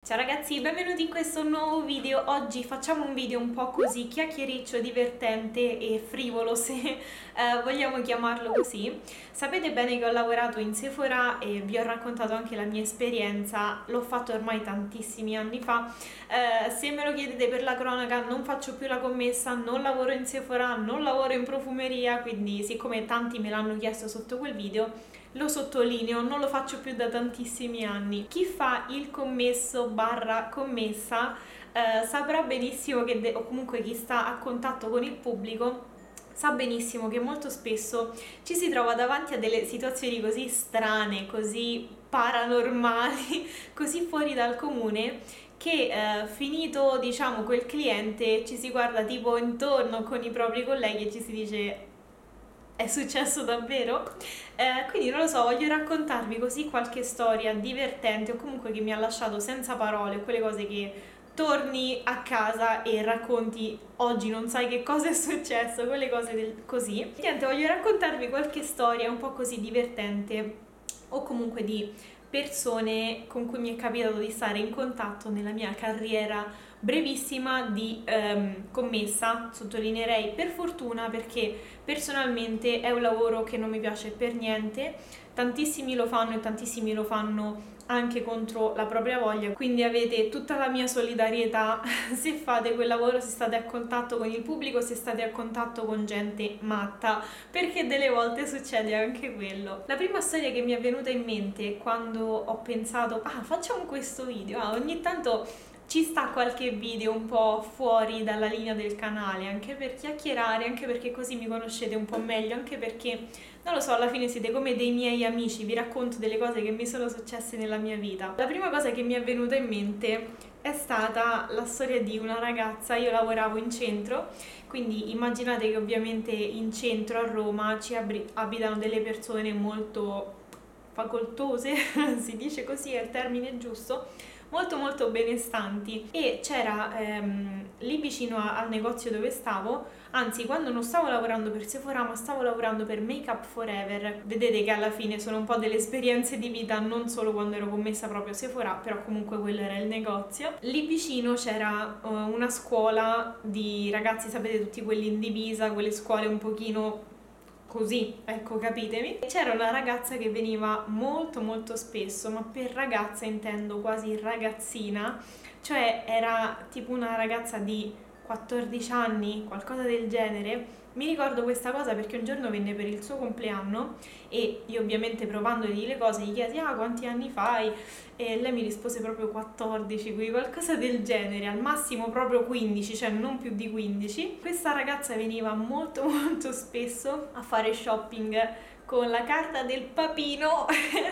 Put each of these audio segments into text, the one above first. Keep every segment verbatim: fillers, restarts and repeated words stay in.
Ciao ragazzi, benvenuti in questo nuovo video. Oggi facciamo un video un po' così chiacchiericcio, divertente e frivolo, se eh, vogliamo chiamarlo così. Sapete bene che ho lavorato in Sephora e vi ho raccontato anche la mia esperienza. L'ho fatto ormai tantissimi anni fa. Eh, se me lo chiedete per la cronaca, non faccio più la commessa, non lavoro in Sephora, non lavoro in profumeria, quindi siccome tanti me l'hanno chiesto sotto quel video, lo sottolineo, non lo faccio più da tantissimi anni. Chi fa il commesso barra commessa eh, saprà benissimo che, de- o comunque chi sta a contatto con il pubblico, sa benissimo che molto spesso ci si trova davanti a delle situazioni così strane, così paranormali, così fuori dal comune, che eh, finito, diciamo, quel cliente ci si guarda tipo intorno con i propri colleghi e ci si dice: è successo davvero? Eh, quindi non lo so, voglio raccontarvi così qualche storia divertente o comunque che mi ha lasciato senza parole, quelle cose che torni a casa e racconti oggi non sai che cosa è successo, quelle cose del, così. Niente, voglio raccontarvi qualche storia un po' così divertente o comunque di persone con cui mi è capitato di stare in contatto nella mia carriera brevissima di ehm, commessa. Sottolineerei per fortuna, perché personalmente è un lavoro che non mi piace per niente. Tantissimi lo fanno e tantissimi lo fanno anche contro la propria voglia, quindi avete tutta la mia solidarietà se fate quel lavoro, se state a contatto con il pubblico, se state a contatto con gente matta, perché delle volte succede anche quello. La prima storia che mi è venuta in mente quando ho pensato ah facciamo questo video, ah, ogni tanto ci sta qualche video un po' fuori dalla linea del canale, anche per chiacchierare, anche perché così mi conoscete un po' meglio, anche perché, non lo so, alla fine siete come dei miei amici, vi racconto delle cose che mi sono successe nella mia vita. La prima cosa che mi è venuta in mente è stata la storia di una ragazza. Io lavoravo in centro, quindi immaginate che ovviamente in centro a Roma ci abitano delle persone molto facoltose, si dice così, è il termine giusto, molto molto benestanti, e c'era ehm, lì vicino a, al negozio dove stavo, anzi quando non stavo lavorando per Sephora ma stavo lavorando per Make Up For Ever, vedete che alla fine sono un po' delle esperienze di vita, non solo quando ero commessa proprio a Sephora, però comunque quello era il negozio. Lì vicino c'era uh, una scuola di ragazzi, sapete, tutti quelli in divisa, quelle scuole un pochino così, ecco, capitemi. C'era una ragazza che veniva molto molto spesso, ma per ragazza intendo quasi ragazzina, cioè era tipo una ragazza di quattordici anni, qualcosa del genere. Mi ricordo questa cosa perché un giorno venne per il suo compleanno e io, ovviamente, provandogli le cose, gli chiesi ah quanti anni fai, e lei mi rispose proprio quattordici, quindi qualcosa del genere, al massimo proprio quindici, cioè non più di quindici. Questa ragazza veniva molto molto spesso a fare shopping con la carta del papino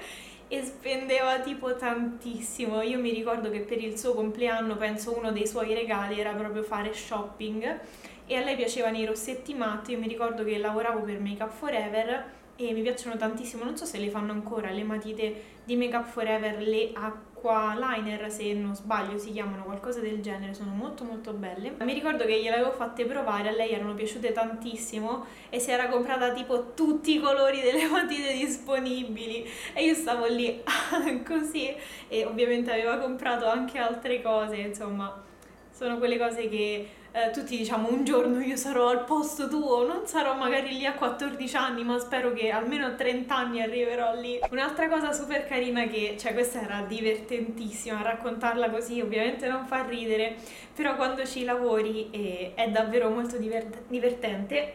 e spendeva tipo tantissimo. Io mi ricordo che per il suo compleanno, penso uno dei suoi regali era proprio fare shopping, e a lei piacevano i rossetti matte. Io mi ricordo che lavoravo per Make Up For Ever e mi piacciono tantissimo, non so se le fanno ancora le matite di Make Up For Ever, le Aqua Liner se non sbaglio si chiamano, qualcosa del genere, sono molto molto belle. Mi ricordo che gliele avevo fatte provare, a lei erano piaciute tantissimo e si era comprata tipo tutti i colori delle matite disponibili e io stavo lì così, e ovviamente aveva comprato anche altre cose. Insomma, sono quelle cose che eh, tutti diciamo un giorno io sarò al posto tuo, non sarò magari lì a quattordici anni, ma spero che almeno a trenta anni arriverò lì. Un'altra cosa super carina che, cioè questa era divertentissima, raccontarla così ovviamente non fa ridere, però quando ci lavori eh, è davvero molto divert- divertente.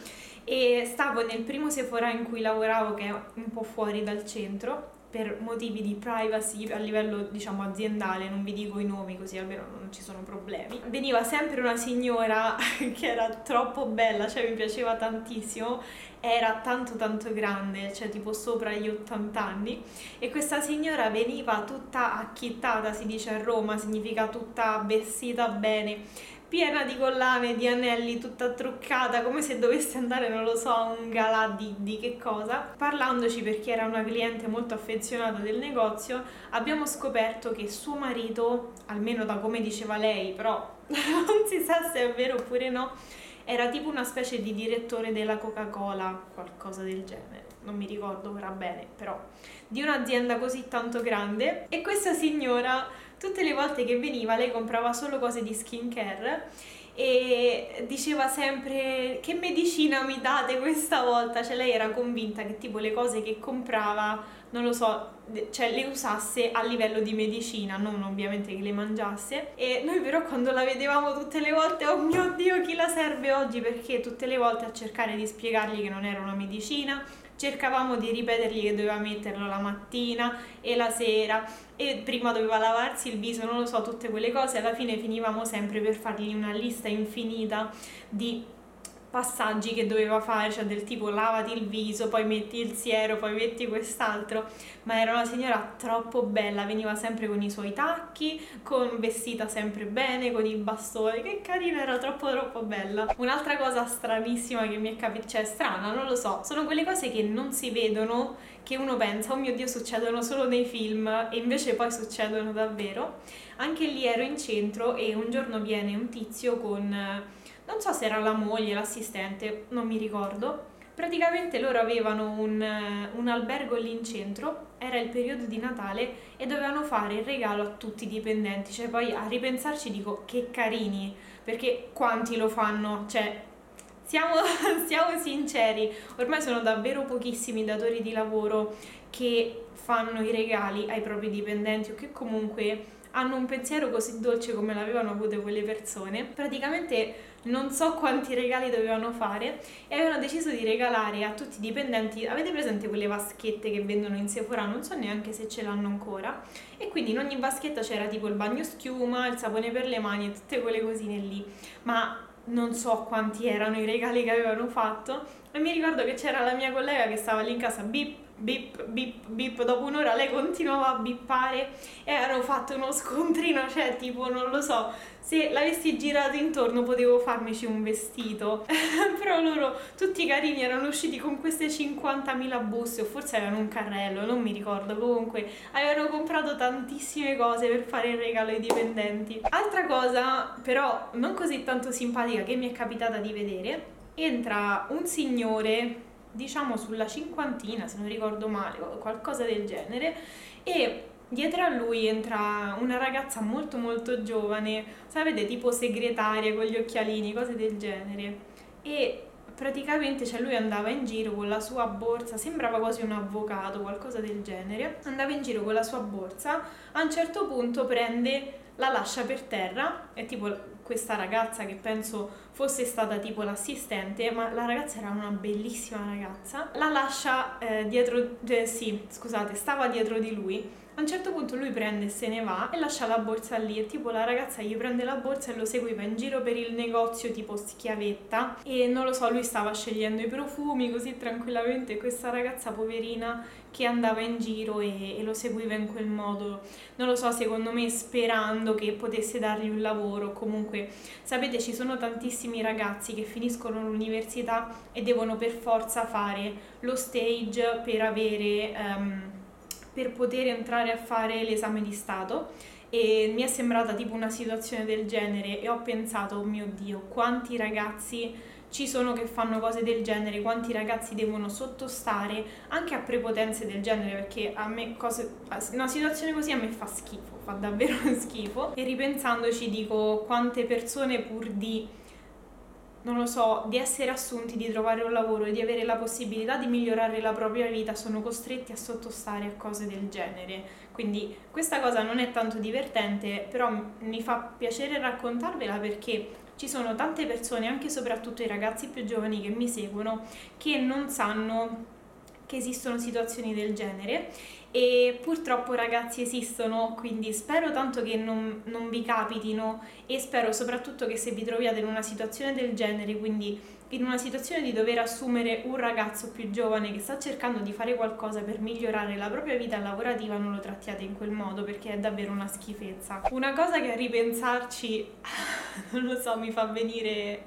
E stavo nel primo Sephora in cui lavoravo, che è un po' fuori dal centro, per motivi di privacy a livello, diciamo, aziendale, non vi dico i nomi così almeno non ci sono problemi. Veniva sempre una signora che era troppo bella, cioè mi piaceva tantissimo, era tanto tanto grande, cioè tipo sopra gli ottanta anni, e questa signora veniva tutta acchittata, si dice a Roma, significa tutta vestita bene, piena di collane, di anelli, tutta truccata, come se dovesse andare, non lo so, a un galà di, di che cosa. Parlandoci, perché era una cliente molto affezionata del negozio, abbiamo scoperto che suo marito, almeno da come diceva lei, però non si sa se è vero oppure no, era tipo una specie di direttore della Coca-Cola, qualcosa del genere, non mi ricordo ora bene, però di un'azienda così tanto grande. E questa signora, tutte le volte che veniva, lei comprava solo cose di skincare e diceva sempre: che medicina mi date questa volta? Cioè lei era convinta che tipo le cose che comprava, non lo so, cioè le usasse a livello di medicina, non ovviamente che le mangiasse. E noi però quando la vedevamo tutte le volte, oh mio Dio, chi la serve oggi? Perché tutte le volte a cercare di spiegargli che non era una medicina, cercavamo di ripetergli che doveva metterlo la mattina e la sera e prima doveva lavarsi il viso, non lo so, tutte quelle cose. Alla fine finivamo sempre per fargli una lista infinita di passaggi che doveva fare, cioè del tipo lavati il viso, poi metti il siero, poi metti quest'altro. Ma era una signora troppo bella, veniva sempre con i suoi tacchi, con vestita sempre bene, con il bastone, che carina, era troppo troppo bella. Un'altra cosa stranissima che mi è capitata, cioè strana, non lo so, sono quelle cose che non si vedono, che uno pensa, oh mio Dio, succedono solo nei film, e invece poi succedono davvero. Anche lì ero in centro e un giorno viene un tizio con, non so se era la moglie, l'assistente, non mi ricordo. Praticamente loro avevano un, un albergo lì in centro, era il periodo di Natale e dovevano fare il regalo a tutti i dipendenti. Cioè poi a ripensarci dico che carini, perché quanti lo fanno? Cioè siamo, siamo sinceri, ormai sono davvero pochissimi i datori di lavoro che fanno i regali ai propri dipendenti o che comunque hanno un pensiero così dolce come l'avevano avuto quelle persone. Praticamente non so quanti regali dovevano fare e avevano deciso di regalare a tutti i dipendenti, avete presente quelle vaschette che vendono in Sephora? Non so neanche se ce l'hanno ancora, e quindi in ogni vaschetta c'era tipo il bagno schiuma, il sapone per le mani e tutte quelle cosine lì, ma non so quanti erano i regali che avevano fatto. E mi ricordo che c'era la mia collega che stava lì in casa, bip bip bip bip, dopo un'ora lei continuava a bippare e hanno fatto uno scontrino, cioè tipo non lo so, se l'avessi girato intorno potevo farmici un vestito. Però loro tutti carini erano usciti con queste cinquantamila buste, o forse avevano un carrello, non mi ricordo, comunque avevano comprato tantissime cose per fare il regalo ai dipendenti. Altra cosa però non così tanto simpatica che mi è capitata di vedere: entra un signore, diciamo sulla cinquantina se non ricordo male, qualcosa del genere, e dietro a lui entra una ragazza molto molto giovane, sapete, tipo segretaria con gli occhialini, cose del genere, e praticamente cioè lui andava in giro con la sua borsa, sembrava quasi un avvocato, qualcosa del genere, andava in giro con la sua borsa, a un certo punto prende, la lascia per terra, è tipo questa ragazza che penso fosse stata tipo l'assistente, ma la ragazza era una bellissima ragazza, la lascia eh, dietro, eh, sì, scusate, stava dietro di lui. A un certo punto lui prende e se ne va e lascia la borsa lì, e tipo la ragazza gli prende la borsa e lo seguiva in giro per il negozio tipo schiavetta, e non lo so, lui stava scegliendo i profumi così tranquillamente, questa ragazza poverina che andava in giro e, e lo seguiva in quel modo, non lo so, secondo me sperando che potesse dargli un lavoro. Comunque sapete, ci sono tantissimi ragazzi che finiscono l'università e devono per forza fare lo stage per avere um, per poter entrare a fare l'esame di Stato, e mi è sembrata tipo una situazione del genere e ho pensato, oh mio Dio, quanti ragazzi ci sono che fanno cose del genere, quanti ragazzi devono sottostare anche a prepotenze del genere, perché a me cose, una situazione così a me fa schifo, fa davvero schifo. E ripensandoci dico quante persone pur di, non lo so, di essere assunti, di trovare un lavoro e di avere la possibilità di migliorare la propria vita sono costretti a sottostare a cose del genere. Quindi questa cosa non è tanto divertente, però mi fa piacere raccontarvela perché ci sono tante persone, anche e soprattutto i ragazzi più giovani che mi seguono, che non sanno che esistono situazioni del genere, e purtroppo ragazzi esistono, quindi spero tanto che non, non vi capitino, e spero soprattutto che se vi troviate in una situazione del genere, quindi in una situazione di dover assumere un ragazzo più giovane che sta cercando di fare qualcosa per migliorare la propria vita lavorativa, non lo trattiate in quel modo, perché è davvero una schifezza. Una cosa che a ripensarci, non lo so, mi fa venire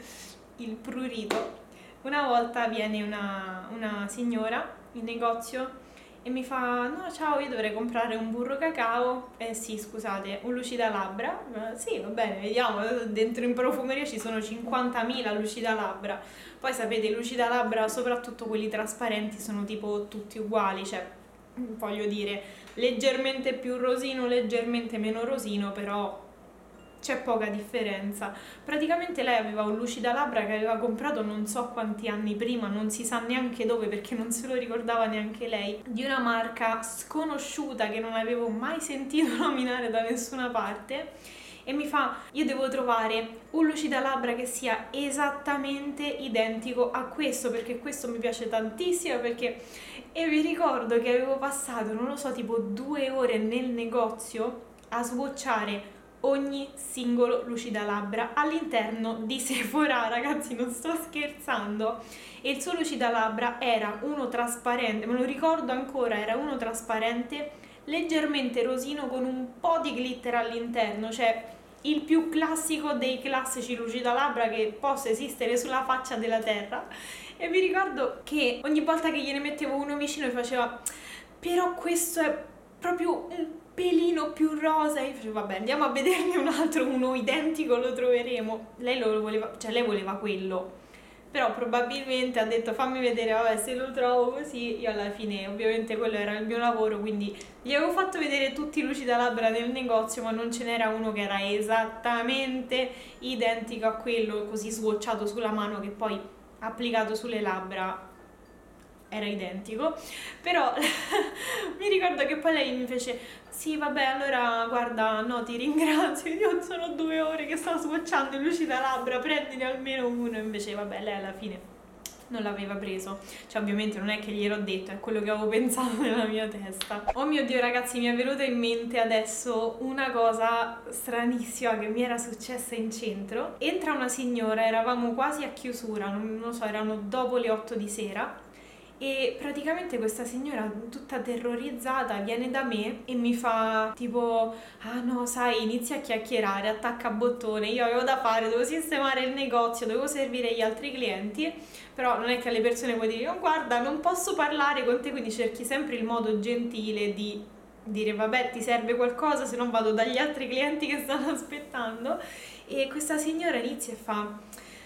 il prurito. Una volta viene una, una signora in negozio e mi fa, no ciao, io dovrei comprare un burro cacao. Eh sì, scusate, un lucidalabbra? Eh, sì, va bene, vediamo, dentro in profumeria ci sono cinquantamila lucidalabbra. Poi sapete, i lucidalabbra, soprattutto quelli trasparenti, sono tipo tutti uguali, cioè, voglio dire, leggermente più rosino, leggermente meno rosino, però c'è poca differenza. Praticamente lei aveva un lucidalabbra che aveva comprato non so quanti anni prima, non si sa neanche dove perché non se lo ricordava neanche lei, di una marca sconosciuta che non avevo mai sentito nominare da nessuna parte, e mi fa, io devo trovare un lucidalabbra che sia esattamente identico a questo perché questo mi piace tantissimo, perché... E vi ricordo che avevo passato, non lo so, tipo due ore nel negozio a swatchare ogni singolo lucidalabbra all'interno di Sephora, ragazzi, non sto scherzando. E il suo lucidalabbra era uno trasparente, me lo ricordo ancora, era uno trasparente leggermente rosino con un po' di glitter all'interno, cioè il più classico dei classici lucidalabbra che possa esistere sulla faccia della terra. E mi ricordo che ogni volta che gliene mettevo uno vicino mi faceva, però questo è proprio un pelino più rosa, e io facevo vabbè, andiamo a vederne un altro, uno identico lo troveremo. Lei lo voleva, cioè lei voleva quello, però probabilmente ha detto fammi vedere, vabbè, se lo trovo così. Io alla fine, ovviamente quello era il mio lavoro, quindi gli avevo fatto vedere tutti i lucidalabbra nel negozio, ma non ce n'era uno che era esattamente identico a quello, così swatchato sulla mano che poi applicato sulle labbra era identico. Però mi ricordo che poi lei mi fece sì vabbè, allora guarda, no, ti ringrazio, io sono due ore che sto swatchando il lucidalabbra, prendine almeno uno. Invece vabbè, lei alla fine non l'aveva preso, cioè ovviamente non è che gliel'ho detto, è quello che avevo pensato nella mia testa. Oh mio Dio ragazzi, mi è venuta in mente adesso una cosa stranissima che mi era successa in centro. Entra una signora, eravamo quasi a chiusura, non lo so, erano dopo le otto di sera, e praticamente questa signora tutta terrorizzata viene da me e mi fa tipo ah no sai, inizia a chiacchierare, attacca bottone. Io avevo da fare, dovevo sistemare il negozio, dovevo servire gli altri clienti, però non è che alle persone puoi dire oh, guarda non posso parlare con te, quindi cerchi sempre il modo gentile di dire vabbè ti serve qualcosa, se non vado dagli altri clienti che stanno aspettando. E questa signora inizia e fa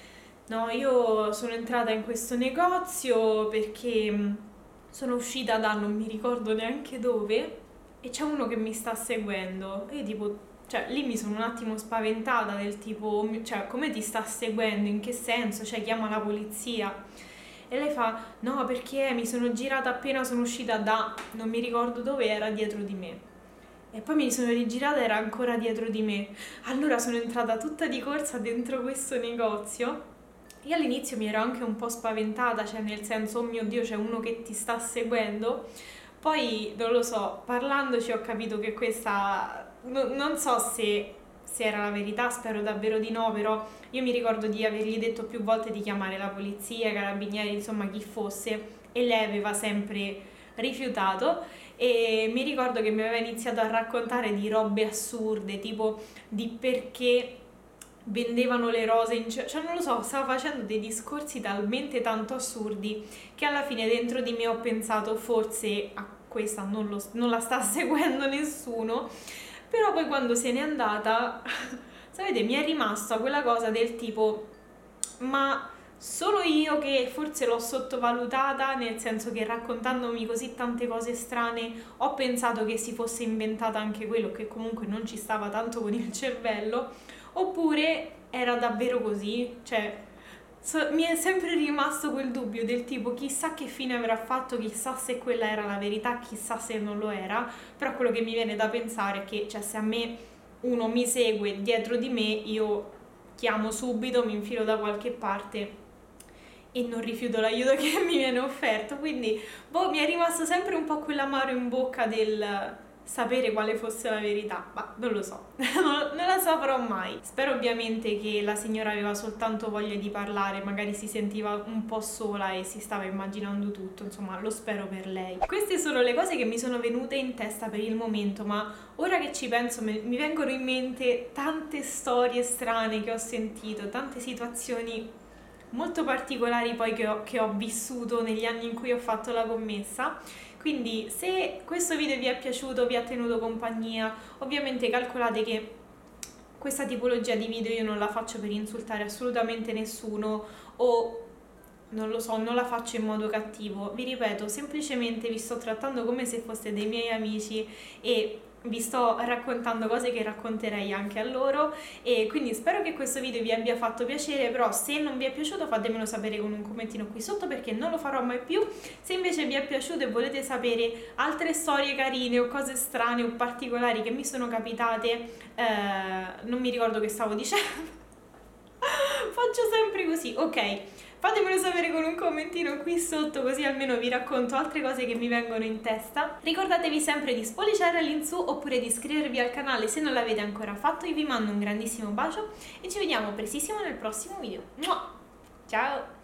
no, io sono entrata in questo negozio perché sono uscita da non mi ricordo neanche dove e c'è uno che mi sta seguendo. E io tipo, cioè lì mi sono un attimo spaventata del tipo, cioè come ti sta seguendo, in che senso, cioè chiama la polizia. E lei fa, no perché mi sono girata appena sono uscita da non mi ricordo dove, era dietro di me. E poi mi sono rigirata e era ancora dietro di me. Allora sono entrata tutta di corsa dentro questo negozio. Io all'inizio mi ero anche un po' spaventata, cioè nel senso, oh mio Dio, c'è uno che ti sta seguendo. Poi, non lo so, parlandoci ho capito che questa... no- non so se, se era la verità, spero davvero di no, però io mi ricordo di avergli detto più volte di chiamare la polizia, i carabinieri, insomma chi fosse, e lei aveva sempre rifiutato. E mi ricordo che mi aveva iniziato a raccontare di robe assurde, tipo di perché vendevano le rose in cioè non lo so, stavo facendo dei discorsi talmente tanto assurdi che alla fine dentro di me ho pensato forse a questa non, lo, non la sta seguendo nessuno. Però poi quando se n'è andata sapete, mi è rimasta quella cosa del tipo ma solo io che forse l'ho sottovalutata, nel senso che raccontandomi così tante cose strane ho pensato che si fosse inventata anche quello, che comunque non ci stava tanto con il cervello, oppure era davvero così. Cioè so- mi è sempre rimasto quel dubbio del tipo chissà che fine avrà fatto, chissà se quella era la verità, chissà se non lo era. Però quello che mi viene da pensare è che, cioè, se a me uno mi segue dietro di me, io chiamo subito, mi infilo da qualche parte e non rifiuto l'aiuto che mi viene offerto. Quindi boh, mi è rimasto sempre un po' quell'amaro in bocca del sapere quale fosse la verità, ma non lo so, non non la saprò mai. Spero ovviamente che la signora aveva soltanto voglia di parlare, magari si sentiva un po' sola e si stava immaginando tutto, insomma lo spero per lei. Queste sono le cose che mi sono venute in testa per il momento, ma ora che ci penso me- mi vengono in mente tante storie strane che ho sentito, tante situazioni molto particolari poi che ho, che ho vissuto negli anni in cui ho fatto la commessa. Quindi se questo video vi è piaciuto, vi ha tenuto compagnia, ovviamente calcolate che questa tipologia di video io non la faccio per insultare assolutamente nessuno o non lo so, non la faccio in modo cattivo. Vi ripeto, semplicemente vi sto trattando come se foste dei miei amici e vi sto raccontando cose che racconterei anche a loro, e quindi spero che questo video vi abbia fatto piacere. Però se non vi è piaciuto fatemelo sapere con un commentino qui sotto, perché non lo farò mai più. Se invece vi è piaciuto e volete sapere altre storie carine o cose strane o particolari che mi sono capitate, eh, non mi ricordo che stavo dicendo, faccio sempre così, ok. Fatemelo sapere con un commentino qui sotto, così almeno vi racconto altre cose che mi vengono in testa. Ricordatevi sempre di spolliciare all'insù oppure di iscrivervi al canale se non l'avete ancora fatto. Io vi mando un grandissimo bacio e ci vediamo prestissimo nel prossimo video. Ciao!